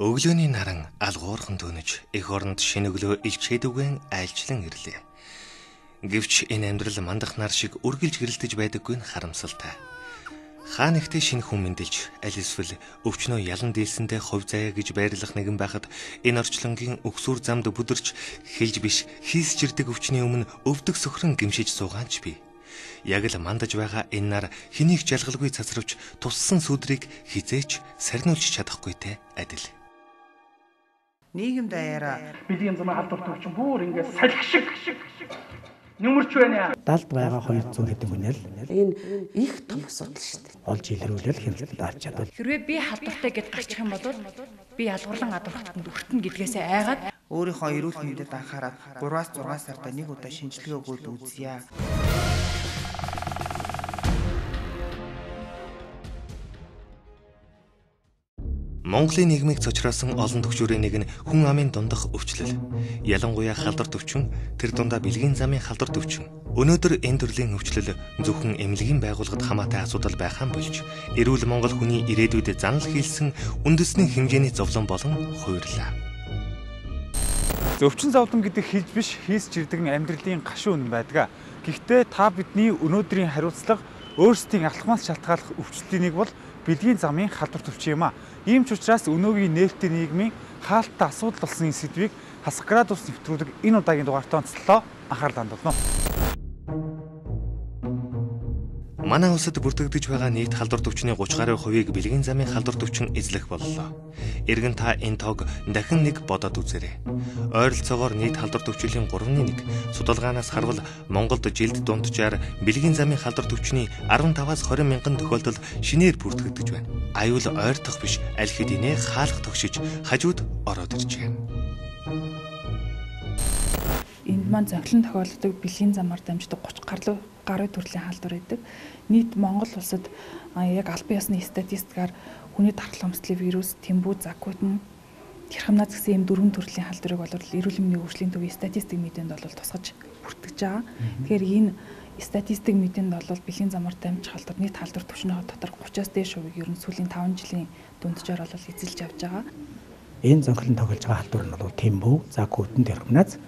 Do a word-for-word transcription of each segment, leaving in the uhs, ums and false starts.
Өглөөний наран алгуурхан төнөж, эх оронд шинэ өглөө илчээдүгэн айлчлан ирлээ. Гэвч энэ амьдрал мандах нар шиг үргэлж гэрэлтэж байдаггүй нь харамсалтай. Хаа нэгтээ шинэ хүн мэндэлж, аль эсвэл өвчнөө ялан дийлсэндээ хувь заяа гэж байрлах нэгэн байхад энэ орчлонгийн өгсүр замд бүдэрч хэлж биш хийсч ирдэг өвчний өмнө өвдөг сөхрөн гимшиж суугаанч би. Яг л мандаж байгаа энэ нар хэнийг жалгалгүй цацравч туссан сүдрийг хизээч сарниулж чадахгүйтэй адил. Нийгэм даяараа бидний замаа халдвар төвч бүр ингээд салхи шиг нүмерч байна. Далд байгаа хоёр зуун хэдэн хүнэл энэ их том асуудал шүү дээ. олж илрүүлэл хэмжээлд авч чадвал. Хэрвээ би халдвартай гэд гарчих юм бол би ядгуурлан гадуурхтанд өртөн гэдгээсээ айгаад өөрийнхөө эрүүл мэндэд анхаарал гураваас зургаан сарда нэг удаа шинжилгээ өгөөд үзье. Монголын нийгмийг цочроосон олон төвчөрийн нэг нь хүн амын дундах өвчлөл. Ялангуяа халдвар төвчин, тэр дундаа бэлгийн замын халдвар төвчин. Өнөөдөр энэ төрлийн өвчлөл зөвхөн эмнэлгийн байгууллагад хамаатай асуудал байхаан болж, эрүүл Монгол хүний ирээдүйд занал хийлсэн үндэсний хэмжээний зовлон болон хувирлаа. Өвчин зовлон гэдэг хэлж биш хийсч ирдэг амьдралын гашуун үнэн байдаг. Гэхдээ та бидний өнөөдрийн хариуцлага өөрсдийн алхмаас шалтгааллах өвчлөлийн нэг бол бэлгийн замын халдвар төвчин юм а. Ийм ч учраас өнөөгийн нээлттэй нийгмийн хаалттай асуудал болсон энэ сэдвийг хасах градус нэвтрүүлэг энэ удаагийн дугаартаа онцлоо анхаарал хандуулно. Манай улсад бүртгэгдэж байгаа нийт халдвар төвчний гуравч гаруй хувийг бэлгийн замын халдвар төвчин эзлэх боллоо. Эргэн та энэ тоог дахин нэг бодоод үзээрэй. Ойролцоогоор нийт халдвар төвчлийн гуравны нэг судалгаанаас харвал Монголд жилд дунджаар бэлгийн замын халдвар төвчний арван таваас хорин мянган тохиолдол шинээр бүртгэгдэж байна. Аюул ойртох биш, аль хэдийнэ хаалх тогшиж хажууд ороод ирж байна. Энд маань зохилон тохиолддог бэлгийн замаар дамждаг гуравч гаруй гаруй төрлийн халдвар байдаг. Нийт Монгол улсад яг албан ёсны статистикаар хүний тархал хомсдлын вирус, тэмбүү, закутн, тэрхэмназ гэсэн ийм дөрвөн төрлийн халдварыг бол эрүүл мэндийн хөгжлийн төвийн статистик мэдээнд бол тусгаж бүртгэж байгаа. Тэгэхээр энэ статистик мэдээнд бол бэлгийн замаар дамжих халдвар нийт халдвар түвшний дотор гуравчаас дээш хувийг ер нь сүүлийн таван жилийн дунджаар бол эзэлж авч байгаа. Энэ зохилон тоглож байгаа халдвар нь бол тэмбүү, закутн, тэрхэмназ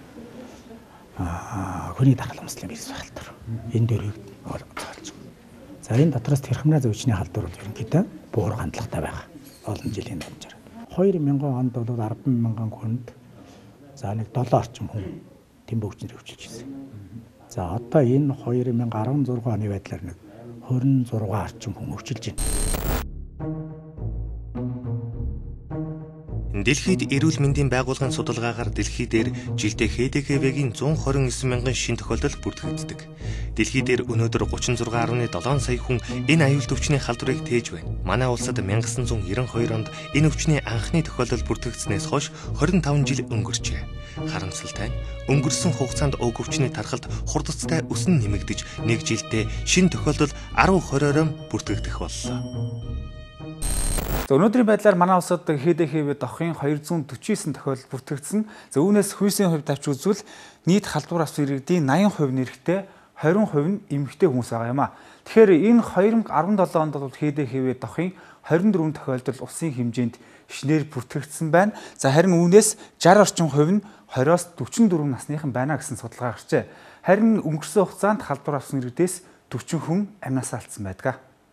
хүний тархал хомсдлын вирус халдвар. Энэ дөрвийг олж байгаа. За энэ дотроос тэрхэмназ өвчний халдвар бол ерөнхийдөө буур хандлагатай байгаа. Олон жилийн дамжаар. хоёр мянган онд бол арван мянган хүнд за нэг долоо орчим хүн тэмбүү өвчнөр өвчилж ирсэн. За одоо энэ хоёр мянга арван зургаан оны байдлаар нэг хорин зургаан орчим хүн өвчилж байна. Дэлхийд эрүүл мэндийн байгууллагын судалгаагаар дэлхий дээр жилдээ ХД ХВ-гийн зуун хорин девять мянган шин тохиолдол бүртгэгддэг. Дэлхий дээр өнөөдөр гуравч зургаан гаруй долоо сая хүн энэ аюул төвчний халдварыг тээж байна. Манай улсад 천구 девяносто хоёр онд энэ өвчний анхны тохиолдол бүртгэгдснээс хойш хорин таван жил өнгөрчээ. Харамсалтай нь өнгөрсөн хугацаанд уг өвчний тархалт хурдцтай өснө нэмэгдэж нэг жилдээ шинэ тохиолдол арван хориором бүртгэгдэх боллоо. За өнөөдрийн байдлаар манай улсад ХД ХВ дохын хоёр зуун дөрвөн тохиолдол бүртгэгдсэн. За үүнээс хүйсийн хувьд авч үзвэл нийт халдвар авсан иргэдийн восемьдесят хувь нь эрэгтэй, двадцать хувь нь эмэгтэй хүмүүс байгаа юм а. Тэгэхээр энэ хоёр мың арван долоо онд бол ХД ХВ дохын двадцать дөрвөн тохиолдол улсын хэмжээнд шинээр бүртгэгдсэн байна. За харин үүнээс шестьдесят орчим хувь нь двадцать-оос форм насныхан байна гэсэн судалгаа гарчээ. Харин өнгөрсөн хугацаанд халдвар авсан иргэдээс forty хүн амнасаа алдсан байдаг.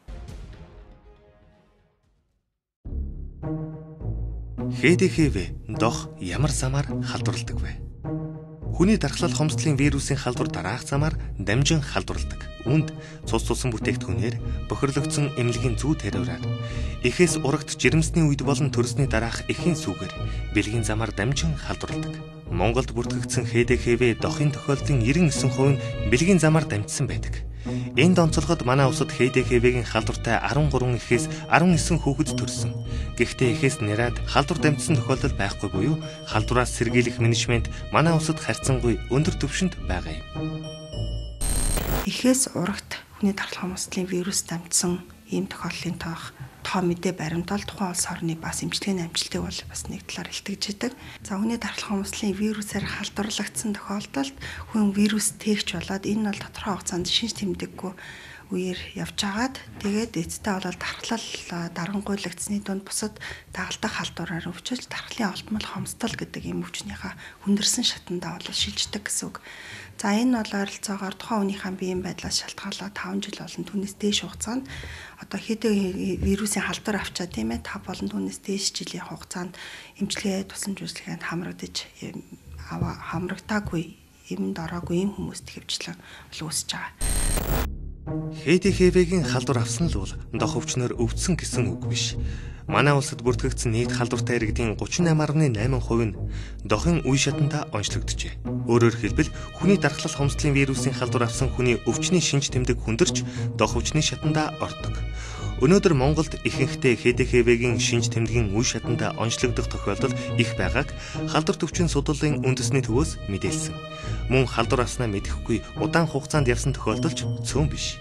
ХД ХВ дох ямар замаар халдварладаг вэ? Хүний дархлал хомсдлын вирусын халдвар дараах замаар дамжин халдварладаг. Үүнд цус цусан бүтээгдэхүүнээр бохирлогдсон эмнэлгийн зүү тариураар эхээс урагт жирэмсний үед болон төрсний дараах эхийн сүгээр бэлгийн замаар дамжин халдварладаг. Монголд бүртгэгдсэн ХД ХВ дохын тохиолдлын ninety-nine хувь нь бэлгийн замаар дамжсан байдаг. Энд онцлогод манай улсад ХД ХВ-гийн халдвартай13 эхээс nineteen хүүхэд төрсөн. Гэхдээ эхээс нэраад халдвар дамжсан тохиолдол байхгүй буюу халдвараас сэргийлэх менежмент манай улсад харьцангуй өндөр түвшинд байгаа юм. Эхээс урагт хүний тархал хомсдлын вирус дамжсан ийм тохиолдлын тоох тоо мэдээ баримтал тухайн улс орны бас эмчилгээний амжилтыг бол бас нэг талаар илтгэж идэг. За хүний дархлах хүмүүсийн вирусаар халдварлагдсан тохиолдолд хүн вирус тээгч болоод энэ бол тодорхой хугацаанд шинж тэмдэггүй үеэр явж агаад тэгээд эцэстээ бол дархлал дарангуйлагдсны дунд бусад дагалдах халдвараар өвчөж дархлын олдмол хомсдол гэдэг ийм өвчнийхээ хүндэрсэн шатандаа бол шилждэг гэсэн үг. За энэ бол ойролцоогоор тухайн хүнийхээ биеийн байдлаас шалтгаалаад таван жил болон түүнээс дээш хугацаанд одоо хэдэн вирусын халдвар авчаа тийм ээ тав болон түүнээс дээш жилийн хугацаанд эмчилгээ тусламж үйлчилгээнд хамрагдаж хамрагдаагүй юмд ороогүй ийм хүмүүст хэвчлэн үүсэж байгаа. хэ дэ хэ вэ-гийн халдвар авсан л бол дох өвчнөр өвдсөн гэсэн үг биш. Манай улсад бүртгэгдсэн нийт халдвартай иргэдийн гучин и восемь дэх восемь хувь нь дохын үе шатанда онцлогджээ. Өөрөөр хэлбэл хүний дархлал хомсдлын вирусын халдвар авсан хүний өвчний шинж тэмдэг хүндэрч дох өвчний шатанда ордог. Өнөөдөр Монголд ихэнхдээ хэ дэ хэ вэ-гийн шинж тэмдгийн үе шатанда онцлогдох тохиолдол их байгааг халдвар төвчин судлалын үндэсний төвөөс мэдээлсэн. Мөн халдвар авснаа мэдэхгүй удаан хугацаанд явсан тохиолдолч цөөн биш.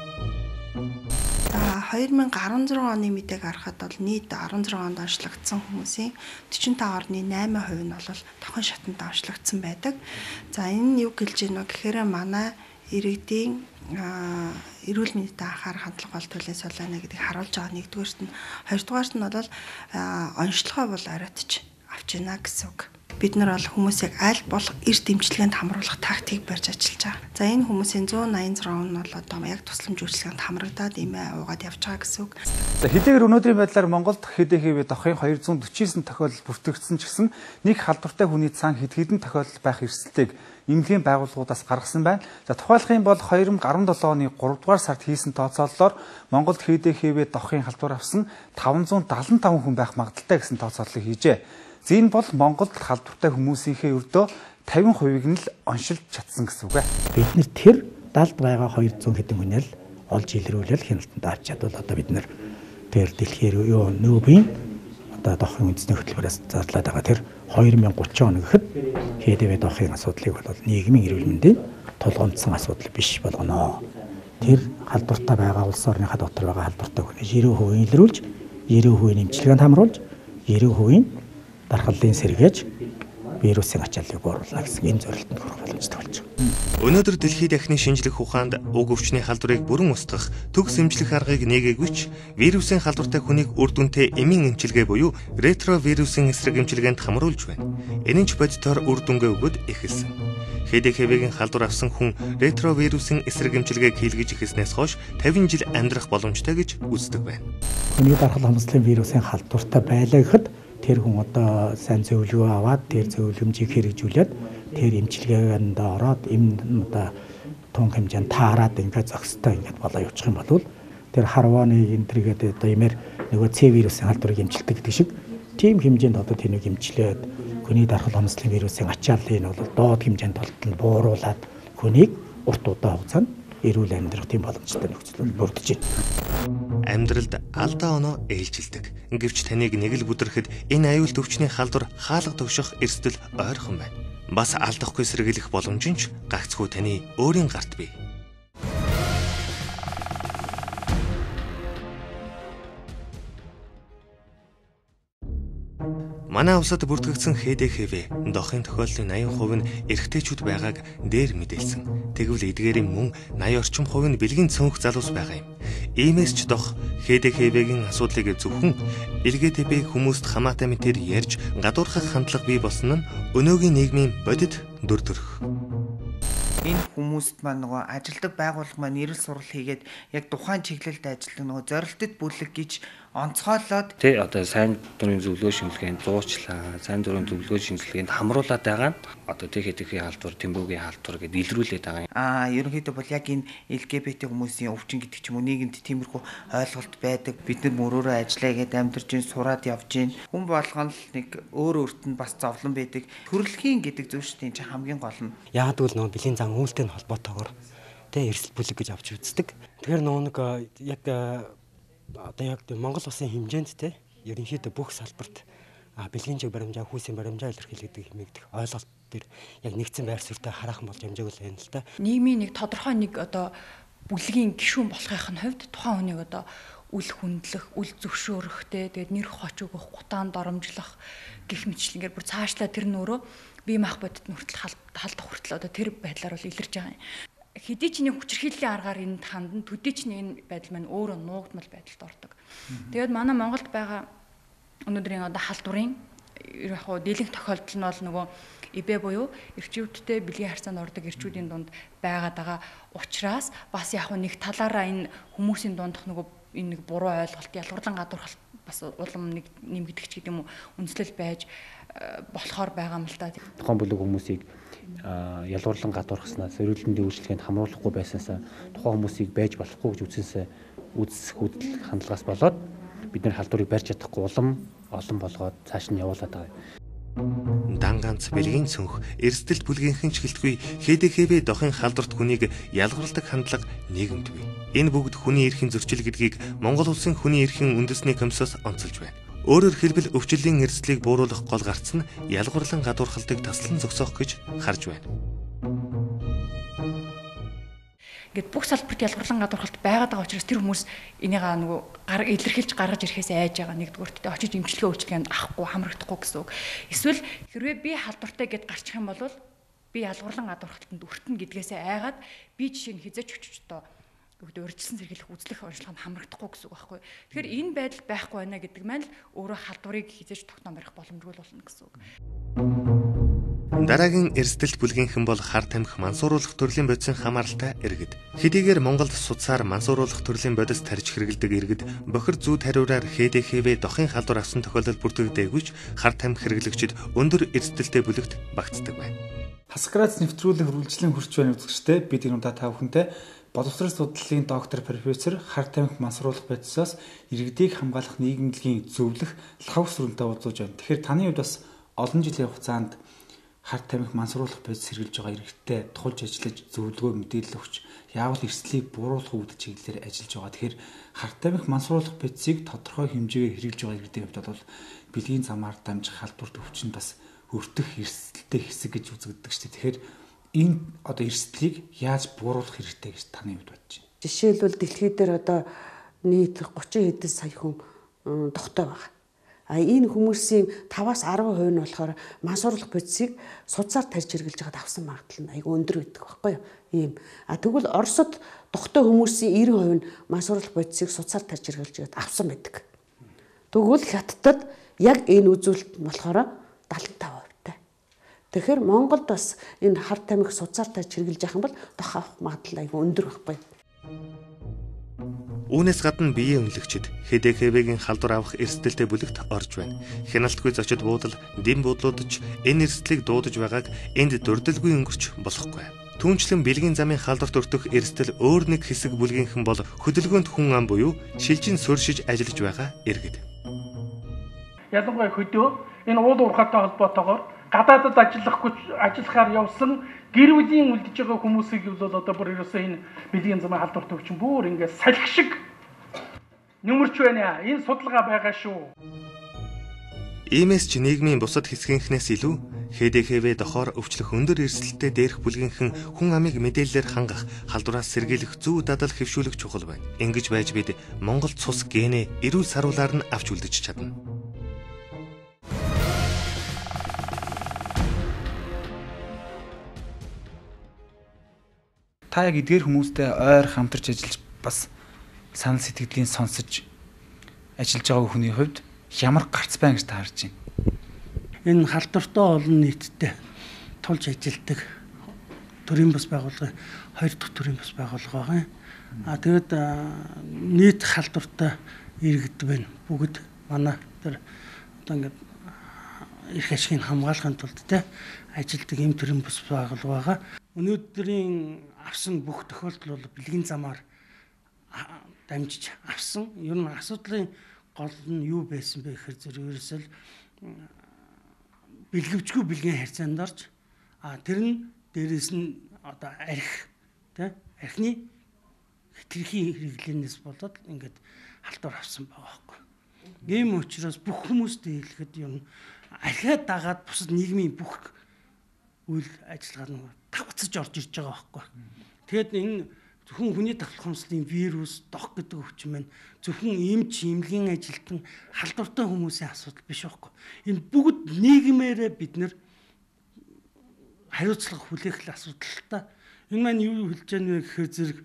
За две тысячи десять оны мэдээг харахад бол нийт десять онд онцлогдсон хүмүүсийн forty-five point eight percent нь бол тохин шатанд онцлогдсон байдаг. За энэ нь юу гэлж байна вэ гэхээр манай иргэдийн эрүүл мэндэд анхаарах хандлага бол төлөө солионо гэдгийг харуулж байгаа нэгдүгээрт нь хоёрдугаарт нь бол онцлогоо бол оройтж авч байна гэсэн үг. Бид нар бол хүмүүсийг аль болох эрт эмчилгээнд хамруулах тактик барьж ажиллаж байгаа. За энэ хүмүүсийн one eighty-six нь бол одоо яг тусламж үйлчилгээнд хамрагдаад имээ уугаад явж байгаа гэсэн үг. За хэдийгээр өнөөдрийн байдлаар Монголд хэ дэ хэ вэ дохын two hundred forty-nine тохиолдол бүртгэгдсэн ч гэсэн нэг халдвартай хүний цаан хэд хэдэн тохиолдол байх эрсдэлтэйг эмнэлгийн байгууллагуудаас гаргасан байна. За тухайлах юм бол two thousand seventeen оны three дугаар сард хийсэн тооцоололоор Монголд хэ дэ хэ вэ дохын халдвар авсан five hundred seventy-five хүн байх магадaltaй гэсэн тооцооллыг хийжээ. Зин бол Монголд халдвартай хүмүүсийнхээ өрдөө fifty percent-ийг нь л оншилж чадсан гэсэн үг ээ. Бид нэр тэр далд байгаа two hundred хэдэн хүнэл олж илрүүлэл хяналтанд авч чадвал одоо бид нэр тэр дэлхийр юу нүүбийн одоо дохын үндэсний хөтөлбөрөөс зарлаад байгаа тэр twenty thirty он гэхэд хэ дэ вэ дохын асуудлыг бол нийгмийн эрүүл мэндийн тулгамдсан асуудал биш болгоно. Тэр халдвартай байгаа улс орныхаа дотор байгаа халдвартай хүнээс ninety percent илрүүлж ninety percent эмчилгээнд хамруулж ninety percent дархлалын сэргээж вирусын ачааллыг бууруулна гэсэн энэ зорилтод хүрэх боломжтой болж байна. Өнөөдөр дэлхийд дахны шинжлэх ухаанд уг өвчний халдварыг бүрэн устгах төгс эмчлэх аргыг нэгээгүйч вирусын халдвартай хүнийг үр дүнтэй эмийн эмчилгээ буюу ретровирусын эсрэг эмчилгээнд хамруулж байна. Энэ нь ч бодитоор үр дүнгээ өгöd эхэлсэн. хэ дэ хэ вэ-гийн халдвар авсан хүн ретровирусын эсрэг эмчилгээг хийлгэж эхэлснээс хойш fifty жил амьдрах боломжтой гэж үздэг байна. Хүний дархлал хомсдлын вирусын халдвартай байлаа гэхэд тэр хүн одоо сайн зөвлөгөө аваад тэр зөвлөмжийг хэрэгжүүлээд тэр эмчилгээнд ороод эм одоо тун хэмжээнд таарад ингээд зохистой ингээд болоо явуучих юм бол тэр харваны энтергээд одоо имээр нөгөө С вирусын халдварыг эмчилдэг гэдэг шиг тийм хэмжээнд одоо тэнийг эмчилээд хүний дархлал хомсдлын вирусын ачааллыг нь бол доод хэмжээнд толтол бууруулад хүнийг урт удаан хугацаанд эрүүл амьдрах тийм боломжтой нөхцөл бүрдэж байна. Амьдралд алдаа оноо ээлжилдэг. Гэвч таныг нэг л бүдрэхэд энэ аюулт өвчний халдвар хаалга төвших эрсдэл ойрхон байна. Бас алдахгүй сэргийлэх боломж нь ч гагцхүү таны өөрийн гарт бий. Манай улсад бүртгэгдсэн хэ дэ хэ вэ дохын тохиолдлын eighty percent нь эрэгтэйчүүд байгааг дээр мэдээлсэн. Тэгвэл эдгээрийн мөн eighty орчим хувь нь бэлгийн цөөнх залуус байгаа юм. Иймээс ч дох хэ дэ хэ вэ-гийн асуудлыг зөвхөн эл гэ тэ бэ хүмүүст хамаатай мэтэр ярьж гадуурхах хандлага бий болсон нь өнөөгийн нийгмийн бодит дүр төрх. Энэ хүмүүст маань нөгөө ажилдаг байгууллага маань нэрэл сурал хийгээд яг тухайн чиглэлд ажилладаг нөгөө зорилтод бүлэг гэж онцгойлоод тий одоо сайн дурын зөвлөгөө шинжилгээнд зуучлаа, сайн дурын зөвлөгөө шинжилгээнд хамруулад байгаа нь одоо тий хэдийхээ халдвар, тэмбүүгийн халдвар гэдээ илрүүлээд байгаа юм. Аа ерөнхийдөө бол яг энэ эл гэ бэ тэ хүмүүсийн өвчин гэдэг ч юм уу нийгэмд тиймэрхүү ойлголт байдаг. Бид нар мөрөөрөө ажиллая гэдээ амьдарч ин сураад явж гин. Хүн болгоно л нэг өөр өөрт нь бас зовлон байдаг. Төрөлхийн гэдэг зүйл шүү дээ чи хамгийн гол нь. Яг л нөгөө бэлгийн зан үйлтэй холбоотойгоор тэ эрсдэл бүлэг гэж авч үздэг. Тэгэхээр нөгөө нэг яг одоо яг Монгол улсын хэмжээнд те ерөнхийдөө бүх салбарт бэлгийн чиг баримжаа, хүүсийн баримжаа илэрхийлэгдэх хэмээгдэх ойлголт төр яг нэгдсэн байр суурьтай хараахан болж амжаагүй л байна л да. Нийгмийн нэг тодорхой нэг одоо бүлгийн гишүүн болохын хувьд тухайн хүнийг одоо үл хүндлэх, үл зөвшөөрөхтэй, тэгээд нэр хоч өгөх, гутаан доромжлох гэх мэтчлэнгээр бүр цаашлаа тэр нөрөө бие мах бодит нүртэл халдах хүртэл одоо тэр байдлаар бол илэрж байгаа юм. Хэдий ч нэг хүчирхийллийн аргаар энд хандан, төдий ч нэг байдал маань өөрөө нуугдмал байдалд ордог. Тэгээд манай Монголд байгаа өнөөдрийн одоо халдварын яг хуу дийлэнх тохиолдол нь бол нөгөө ибэ буюу эрчүүдтэй бэлгийн харьцаанд ордог эрчүүдийн дунд байгаад байгаа учраас бас яг нэг талаараа энэ хүмүүсийн дундх нөгөө энэ нэг буруу ойлголт, ялгарлан гадуурхалт бас улам нэг нэмэгдэх ч гэдэг юм уу үндэслэл байж болохоор байгаа юм л да. Тухайн бүлэг хүмүүсийг ялгарлан гадуурхаснаас, эрүүлэндийн үйлчлэгэнд хамруулахгүй байсаасаа тухайн хүмүүсийг байж болохгүй гэж үзсэнсээ үзэх хөдөл хандлагаас болоод бид нэр халдварыг барьж чадахгүй улам олон болгоод цааш нь явуулаад байгаа юм. Дан ганц бэлгийн цөнх эрсдэлт бүлгийнхэн ч гэлтгүй хэ дэ хэ вэ дохын халдварт хүнийг ялгарладаг хандлага нийгэмдгүй. Энэ бүгд хүний эрхийн зөрчил гэдгийг Монгол улсын хүний эрхийн үндэсний комиссоос онцолж байна. Өөрөөр хэлбэл өвчлөлийн эрсдлийг бууруулах гол гарц нь ялгарлан гадуурхалтыг таслан зогсоох гэж харж байна. Ингээд бүх салбарт ялгарлан гадуурхалт байгаад байгаа учраас тэр хүмүүс энийг нөгөө гар илэрхийлж гаргаж ирэхээс айж байгаа нэгдүгürt тэ очиж эмчилгээ үйлчлэгэнд авахгүй хамрагдахгүй гэсэн үг. Эсвэл хэрвээ би халдвартай гэд гарчих юм бол би ялгарлан гадуурхалтанд өртөн гэдгээсээ айгаад би жишээ нь хизээч өчөж тоо урьдчилсан сэргийлэх үзлэх онцлог нь хамрагдахгүй гэсэн үг байхгүй. Тэгэхээр энэ байдал байхгүй байна гэдэг маань л өөрөө халдварыг хизээч тогтоон барих боломжгүй болно гэсэн үг. Дараагийн эрсдэлт бүлгийнхэн бол хар тамхи мансууруулах төрлийн бодисын хамааралтай иргэд. Хэдийгээр Монголд судсаар мансууруулах төрлийн бодис тарж хэрэгэлдэг иргэд бохир зүү тариураар хэ дэ хэ вэ дохын халдвар авсан тохиолдол бүртгэгдээгүй ч хар тамхи хэрэглэгчид өндөр эрсдэлтэй бүлэгт багтдаг байна. Хаскрац нэвтрүүлэх үргэлжлэн хурц байна үзэгчтэй бид энэ удаа та бүхэнтэй боловсрол судлалын доктор профессор хар тамхи мансууруулах бодисоос иргэдийг хамгаалах нийгэмлэгийн зөвлөх лхав сүрэнтэй уулзаж байна. Тэгэхээр таны хувьд бас олон жилийн хугацаанд хар тамхи мансууруулах бодис хэрэгжилж байгаа иргэдтэй тулж ажиллаж зөвлөгөө мэдээлэл өгч яавал эрсдлийг бууруулах үүдэл чиглэлээр ажиллаж байгаа. Тэгэхээр хар тамхи мансууруулах бодисыг тодорхой хэмжээгээр хэрэгжилж байгаа иргэдийн хувьд бол бэлгийн замаар дамжих халдварт өвчин бас өртөх эрсдэлтэй хэсэг гэж үзэгддэг шүү дээ. Тэгэхээр энэ одоо эрсдлийг яаж бууруулах хэрэгтэй гэж таны хувьд бодож байна? Жишээлбэл дэлхий дээр одоо нийт гучин хэдэн сая хүн дохтой байгаа. А энэ хүмүүсийн таваас арван хувь нь болохоор мансууруулах бодисыг судсаар тарьж хэрэгжилж байгаад авсан магадлал нь айгүй өндөр байдаг байхгүй юу? Ийм. А тэгвэл Оросд дохтой хүмүүсийн девять хувь нь мансууруулах бодисыг судсаар тарьж хэрэгжилж байгаад авсан байдаг. Тэгвэл Хятадд яг энэ үзүүлэлт нь болохоор дагалдаа таван хувьтай. Тэгэхээр Монголд бас энэ хар тамхи судсаар тарьж хэрэгжилж явах юм бол дох авах магадлал айгүй өндөр байхгүй юу? Үүнээс гадна биеийн үнэлэгчид хэ дэ хэ вэ-гийн халдвар авах эрсдэлтэй бүлэгт орж байна. Хяналтгүй зочид буудал, дэм буудлууд ч энэ эрсдлийг дуудаж байгааг энд дурдалгүй өнгөрч болохгүй. Түүнчлэн бэлгийн замын халдварт өртөх эрсдэл өөр нэг хэсэг бүлгийнхэн бол хөдөлгөөнд хүн ам буюу шилжин суурьшиж ажиллаж байгаа иргэд. Ялангуяа хөдөө энэ уул уурхайтай холбоотойгоор гадаадад ажиллахгүй ажиллахаар явсан гэр бүлийн үлдэж байгаа хүмүүсийг бол одоо бүр ерөөсөө энэ бэлгийн замын халдварт өвчин бүр ингээд салхи шиг нөмөрч байна. Энэ судалгаа байгаа шүү. Иймээс ч нийгмийн бусад хэсгийнхнээс илүү хэ дэ хэ вэ дохоор өвчлөх өндөр эрсдэлтэй дээрх бүлгийнхэн хүн амыг мэдээлэлээр хангах, халдвараас сэргийлэх зөв дадал хэвшүүлэх чухал байна. Ингэж байж бид Монгол цус генэ эрүүл саруулаар нь авч үлдэж чадна. Та яг эдгээр хүмүүстэй ойр хамтарч ажиллаж бас санал сэтгэлийн сонсож ажиллаж байгаа хүний хувьд ямар гарц байна гэж та харж байна? Энэ халдвартай олон нийтдээ тулж ажилладаг төрийн бас байгууллага хоёр дахь төрийн бас байгууллага байгаа. А тэгэд нийт халдвартай иргэд байна. Бүгд манай тэр одоо ингээд эрх ашигыг хамгаалахын тулд те ажилтдаг юм төрийн бас байгууллага байгаа. Өнөөдрийн авсан бүх тохиолдол бол бэлгийн замаар дамжиж авсан. Ер нь асуудлын гол нь юу байсан бэ гэхээр зэрэг ерөөсөө бэлгэвчгүй бэлгийн харьцаанд орж а тэр нь дээрээс нь одоо арх тий архины хэтэрхий хэрэглэнээс болоод ингээд халдвар авсан байгаа байхгүй. Ийм учраас бүх хүмүүстэй хэлэхэд юм архиад дагаад бусад нийгмийн бүх үйл ажиллагаа нь давцаж орж ирж байгаа байхгүй. Тэгэхэд энэ зөвхөн хүний давталх хомслын вирус, дох гэдэг өвчин маань зөвхөн эмч, эмнэлгийн ажилтан, халдвартай хүмүүсийн асуудал биш байхгүй. Энэ бүгд нийгмээрээ бид нэр хариуцлага хүлээх л асуудалтай. Энэ маань юу хэлж байгаа вэ гэхээр зэрэг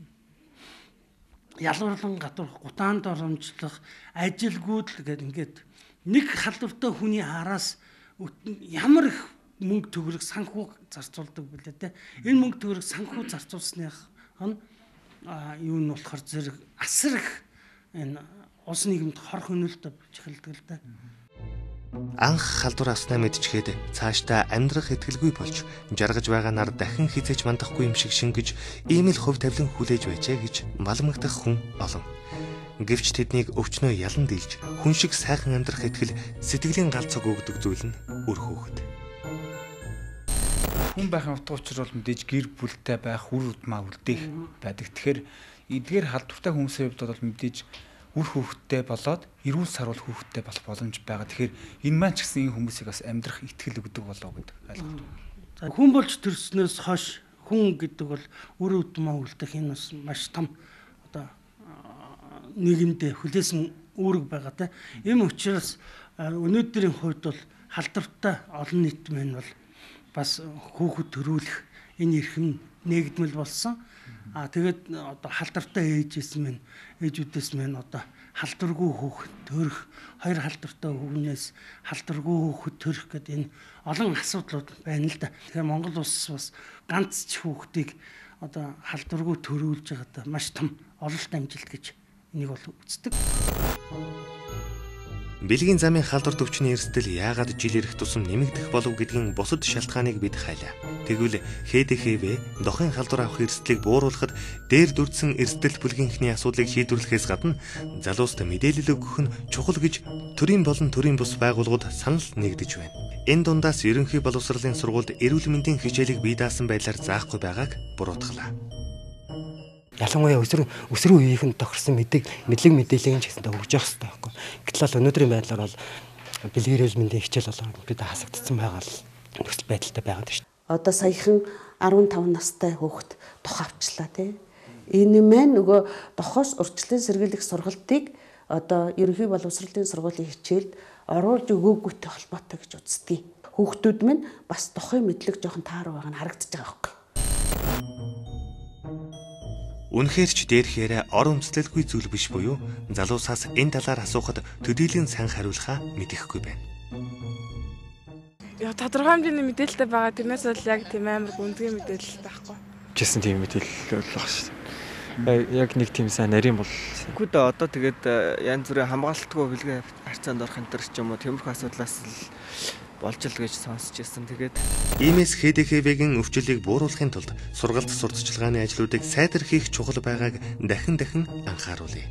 ялгарлан гадуур гутаанд оромжлох, ажилгүйдэл гэдэг ингээд нэг халдвартай хүний араас ямар их мөнгө төгрөг санхүү зарцуулдаг билээ те. Энэ мөнгө төгрөг санхүү зарцуулсных нь юу нь болохоор зэрэг асар их энэ улс нийгэмд хор хөнөөлтөд эхэлдэг л да. Анх халдвар авснаа мэдчихэд цаашдаа амьдрах итгэлгүй болж жаргаж байгаа нар дахин хизээж мандахгүй юм шиг шингэж ийм л хувь тавилан хүлээж байжээ гэж маламгдах хүн олон. Гэвч тэднийг өвчнөө ялан дийлж хүн шиг сайхан амьдрах итгэл сэтгэлийн галзуг өгдөг зүйл нь үр хөөхд. Хүн байхын утга учир бол мэдээж гэр бүлтэй байх, үр удмаа үлдээх байдаг. Тэгэхээр эдгээр халдвартай хүмүүсийн хувьд бол мэдээж үр хөөхтэй болоод эрүүл сарвал хөөхтэй болох боломж байгаа. Тэгэхээр энэ маань ч гэсэн энэ хүмүүсийг бас амьдрах итгэл өгдөг болоо гэдэг ойлголт. За хүн болж төрснөөс хойш хүн гэдэг бол үр удмаа үлдэх энэ бас маш том одоо нийгэмд хүлээсэн үүрэг байгаа те. Ийм учраас өнөөдрийн хувьд бол халдвартай олон нийт маань бол бас хүүхэд төрүүлэх энэ эрхэм нэгдмэл болсон. А тэгээд одоо халдвартай ээжээс минь ээжүүдээс минь одоо халдваргүй хүүхэд төрөх, хоёр халдвартай хүүнээс халдваргүй хүүхэд төрөх гэдэг энэ олон асуудлууд байна л да. Тэгэхээр Монгол улс бас ганц ч хүүхдийг одоо халдваргүй төрүүлж байгаадаа маш том ололт амжилт гэж энийг бол үздэг. Бэлгийн замын халдвар төвчний эрсдэл яагаад жил ирэх тусам нэмэгдэх болов гэдгийн бусад шалтгааныг бид хайлаа. Тэгвэл ХЭ Дэ Хэ Вэ дохын халдвар авах эрсдлийг бууруулахад дээр дүрдсэн эрсдэл бүлгийнхний асуудлыг шийдвэрлэхээс гадна залууст мэдээлэл өгөх нь чухал гэж төрийн болон төрийн бус байгууллагууд санал нэгдэж байна. Энэ дундаас ерөнхий боловсролын сургуульд эрүүл мэндийн хичээлийг бие даасан байдлаар заахгүй байгааг буруутгалаа. Ялангуяа өсвөр өсвөр үеийнхэн тохирсон мэдэг мэдлэг мэдээллийг ч гэсэн өгж явах хэрэгтэй байхгүй. Гэтэл бол өнөөдрийн байдлаар бол бэлгийн эрүүл мэндийн хичээл болоод бид хасагдсан байгаа л нөхцөл байдалтай байгаа шүү дээ. Одоо саяхан арван таван настай хүүхэд дох авчлаа тий. Энэ мэн нөгөө дохоос урьдчилан сэргийлэх сургалтыг одоо ерөнхий боловсролын сургуулийн хичээлд оруулж өгөөгүйтэй холбоотой гэж үздэг. Хүүхдүүд минь бас дохын мэдлэг жоохон тааруу байгаа нь харагдаж байгаа байхгүй. Үнэхээр ч дээрхээрээ ор өмсдөлгүй зүйл биш буюу залуусаас энэ талаар асуухад төдийлөн сайн хариулахаа мэдэхгүй байна. Яа тодорхой хэмжээний мэдээлэлтэй байгаа тиймээс бол яг тийм амар гүнзгий мэдээлэл байхгүй. Жисэн тийм мэдээлэл болох шүү дээ. Яг нэг тийм сайн нарийн бол. Гүд одоо тэгээд янз бүрийн хамгаалтгүй бэлгийн харьцаанд орох энэ төр ч юм уу тиймэрхүү асуудлаас л болж л гэж сонсч ирсэн. Тэгээд Иймээс ХЭ Дэ Хэ Вэ-гийн өвчлөлийг бууруулахын тулд сургалт сурталчилгааны ажлуудыг сайдар хийх чухал байгааг дахин дахин анхааруулъя.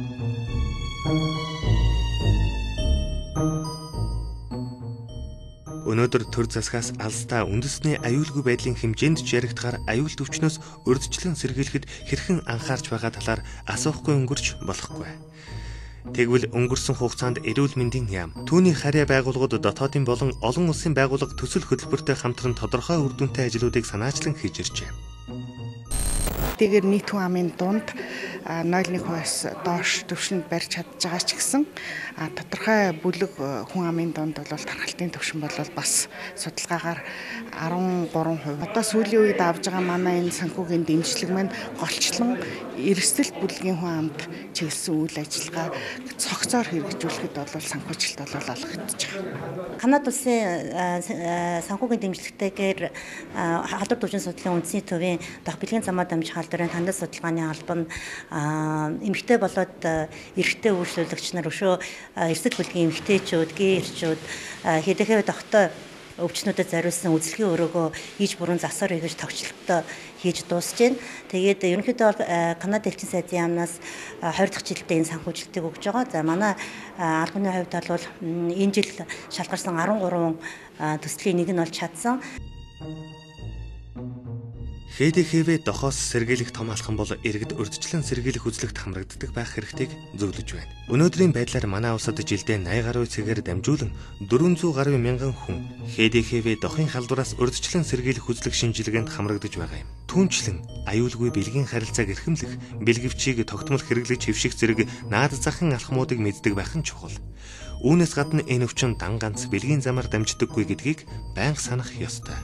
Өнөөдөр төр засгаас алстаа үндэсний аюулгүй байдлын хэмжээнд ч яригдахаар аюул төвчнөөс урьдчилан сэргийлэхэд хэрхэн анхаарч байгаа талаар асуухгүй өнгөрч болохгүй. Тэгвэл өнгөрсөн хугацаанд эрүүл мэндийн яам, түүний харьяа байгууллагууд дотоодын болон олон улсын байгууллага төсөл хөтөлбөртэй хамтран тодорхой үр дүнтэй ажлуудыг санаачлан хийж иржээ. Тэгэр нийт хүн амын дунд ноёл нэг хувиас доош төвшөнд барьж чадж байгаа ч гэсэн тодорхой бүлэг хүн амын дунд бол тархалтын төвшин бол бас судалгаагаар арван гурван хувь. Одоо сүүлийн үед авж байгаа манай энэ санхүүгийн дэмжлэг маань голчлон эрсдэл бүлгийн хүн амд чиглэсэн үйл ажиллагаа цогцоор хэрэгжүүлэхэд бол санхүүжилт бол олгогдож байгаа. Канада улсын санхүүгийн дэмжлэгтэйгээр халдвар төвчний судлалын үндэсний төвийн дох бэлгийн замаар дамжих халдварын тандас судалгааны албан эмэгтэй болоод эрэгтэй үйлчлүүлэгч нар өшөө эрсдэл бүлгийн эмэгтэйчүүд, гэр эрчүүд хэдийгээр дохтой өвчнүүдэд зориулсан үзлэгийн өрөөгөө хийж бүрэн засвар хийж тогтчлолтоо хийж дуусж байна. Тэгээд ерөнхийдөө бол Канада элчин сайдын яамнаас хоёр дахь жилдээ энэ санхүүжилтийг өгж байгаа. За манай албаны хувьд бол энэ жил шалгарсан арван гурван төслийн нэг нь бол чадсан. хэ дэ хэ вэ дохоос сэргийлэх том алхам бол иргэд урьдчилан сэргийлэх үзлэгт хамрагддаг байх хэрэгтийг зөвлөж байна. Өнөөдрийн байдлаар манай улсад жилдээ восемьдесят гаруй цэгээр дамжуулан дөрвөн зуун гаруй мянган хүн хэ дэ хэ вэ дохын халдвараас урьдчилан сэргийлэх үзлэг шинжилгээнд хамрагдаж байгаа юм. Түүнчлэн аюулгүй бэлгийн харилцааг эрхэмлэх, бэлгэвчийг тогтмол хэрэглэж хэвших зэрэг наад захын алхмуудыг мэддэг байх нь чухал. Үүнээс гадна энэ өвчин дан ганц бэлгийн замаар дамждаггүй гэдгийг байнга санах ёстой.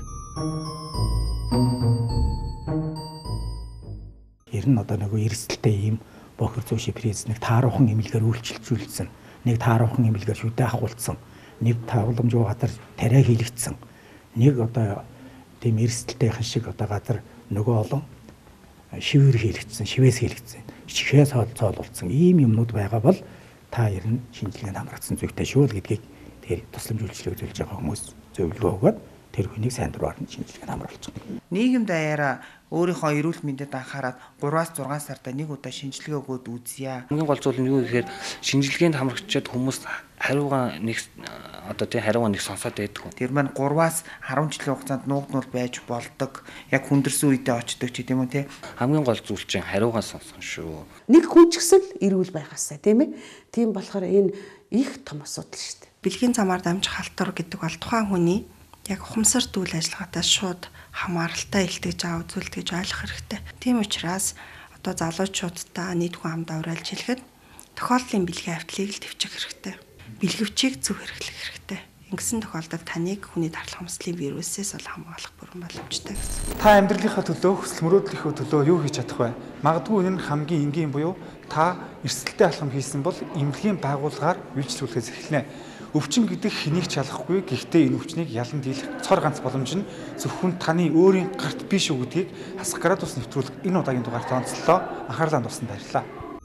Ер нь одоо нэг эрсдэлтэй ийм бохир зүй шипрез нэг тааруухан эмнэлгээр үйлчилжүүлсэн, нэг тааруухан эмнэлгээр шүдэ ахуулсан, нэг тавламжуу газар тариа хийлэгдсэн, нэг одоо тийм эрсдэлтэйхэн шиг одоо газар нөгөө олон шивээр хийлэгдсэн, шивээс хийлэгдсэн, чихээс цоолуулсан ийм юмнууд байгаа бол та ер нь шинжилгээнд хамрагдсан зүйтэй шүү л гэдгийг тэр тусламж үйлчлэг зөвлөж байгаа хүмүүс зөвлөгөө өгөөд тэр хүнийг сайн дураар нь шинжилгээнд хамруулж байгаа. Нийгэм даяараа өөрийнхөө эрүүл мэндэд анхаарал гураваас зургаан сарда нэг удаа шинжилгээ өгөөд үзье. Хамгийн гол зүйл нь юу гэхээр шинжилгээнд хамрагчаад хүмүүс хариугаа нэг одоо тий хариугаа нэг сонсоод байдаг. Тэр маань гураваас арван жилийн хугацаанд нуугднуул байж болдог. Яг хүндэрсэн үедээ очдог ч тийм үү тий. Хамгийн гол зүйл чинь хариугаа сонсон шүү. Нэг хүн ч гэсэн эрүүл байгаасаа тийм ээ. Тийм болохоор энэ их том асуудал шүү дээ. Бэлгийн замаар дамжих халдвар гэдэг бол тухайн хүний яг ухамсарт үйл ажиллагаатай шууд хамааралтай илтгэж аваа үзүүлдэг гэж ойлгох хэрэгтэй. Тийм учраас одоо залуучуудаа нийт хүн амд авралж хэлэхэд тохиолдлын бэлгийн автлыг л төвчих хэрэгтэй. Бэлгэвчийг зөв хэрэглэх хэрэгтэй. Ингэсэн тохиолдолд таныг хүний дарлах хүмслийн вирусээс бол хамгаалах бүрэн боломжтой гэсэн. Та амьдралынхаа төлөө, хүсэл мөрөөдлийнхөө төлөө юу хийж чадах вэ? Магадгүй энэ нь хамгийн энгийн буюу та эрсдэлтэй алхам хийсэн бол эмнэлгийн байгууллагаар үйлчлүүлэхээс эхэлнэ. Өвчин гэдэг хэнийг ч ялахгүй, гэхдээ энэ өвчнийг ялан дийлэх цор ганц боломж нь зөвхөн таны өөрийн гарт биш үү гэдгийг хасах градус нэвтрүүлэх энэ удаагийн дугаарт онцлоо. Анхаарлаа хандуулсан баярлалаа.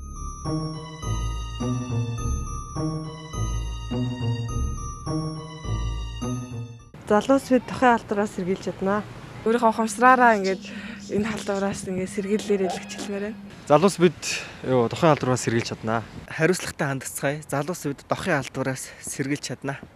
Залуус бид тухайн халдвараас сэргийлж чаднаа. Өөрийнхөө ухамсараараа ингээд энэ халдвараас ингээд сэргийлэлээр илэрхийлмээр байна. Залуус бид юу тухайн халдвараас сэргийлж чаднаа. Хариуцлагатай хандцгаая. Залуус бид дохын халдвараас сэргийлж чаднаа.